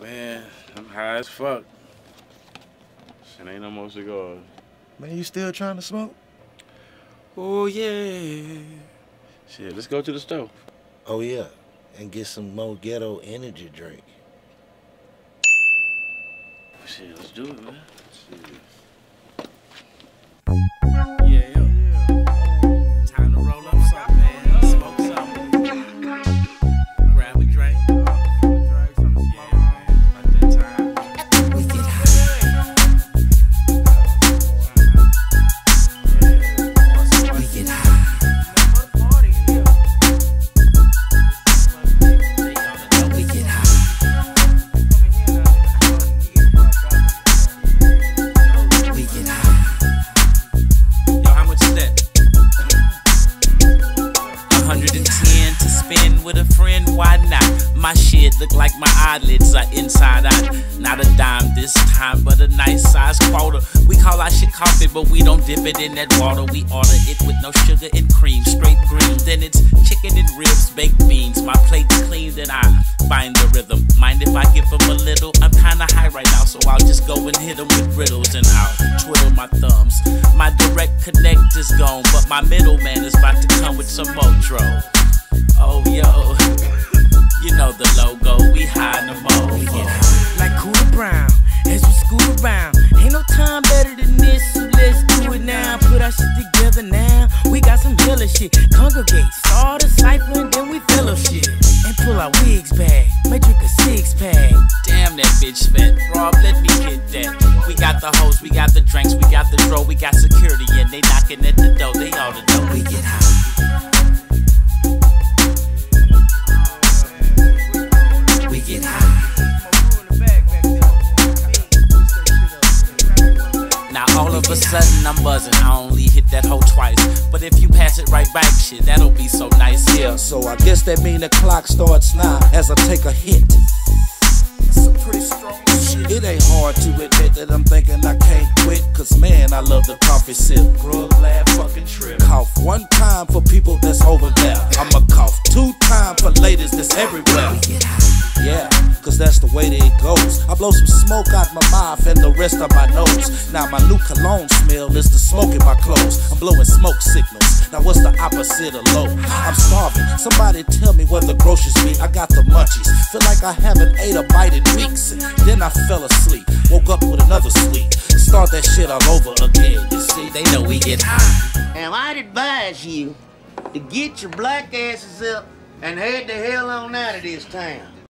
Man, I'm high as fuck. Shit ain't no more cigars. Man, you still trying to smoke? Oh, yeah. Shit, let's go to the store. Oh, yeah. And get some more ghetto energy drink. Shit, let's do it, man. Shit. Yeah. Time to roll up something, man. Smoke something. Grab a drink. Yeah, man. About that time. We get high. We get high. We get high. We get high. Yo, how much is that? 110 to spend with a friend, why not? My shit look like my eyelids are inside out. Not a dime this time, but a nice size quarter. We call our shit coffee, but we don't dip it in that water. We order it with no sugar and cream, straight green. Then it's chicken and ribs, baked beans. My plate's clean, then I find the rhythm. Mind if I give them a little? I'm kinda high right now, so I'll just go and hit them with riddles. And I'll twiddle my thumbs. My direct connect is gone, but my middleman is about to come with some motro. Oh, yo, you know the logo, we high no more. We get high. Like Cooler Brown, as we scoot around. Ain't no time better than this, so let's do it now. Put our shit together now. We got some killer shit. Congregate, start a cipher, and then we fellowship. And pull our wigs back, may drink a six-pack. Damn, that bitch fat. Rob, let me hit that. We got the hoes, we got the drinks, we got the dro, we got security, and they knocking at the door. They ought to know we get high. We get high. Now all of a sudden I'm buzzing. I only hit that hoe twice, but if you pass it right back, shit, that'll be so nice. Yeah, so I guess that mean the clock starts now as I take a hit. That's some pretty strong shit. It ain't hard to admit that I'm thinking I can't quit, cause man, I love the coffee sip. Grub, laugh, fucking trip. Cough one time for people that's over there. I'ma cough 2 times for ladies that's everywhere. We get high. Yeah, cause that's the way that it goes. I blow some smoke out my mouth and the rest of my nose. Now my new cologne smell is the smoke in my clothes. I'm blowing smoke signals. Now what's the opposite of low? I'm starving. Somebody tell me where the groceries be. I got the munchies. Feel like I haven't ate a bite in weeks. And then I fell asleep. Woke up with another sweet. Start that shit all over again. You see, They know we get high. And I'd advise you to get your black asses up and head the hell on out of this town.